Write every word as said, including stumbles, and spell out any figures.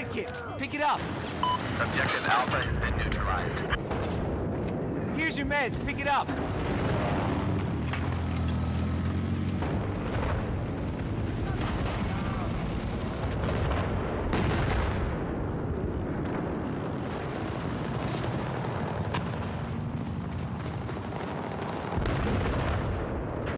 med kit. Pick it up. Objective Alpha has been neutralized. Here's your meds. Pick it up.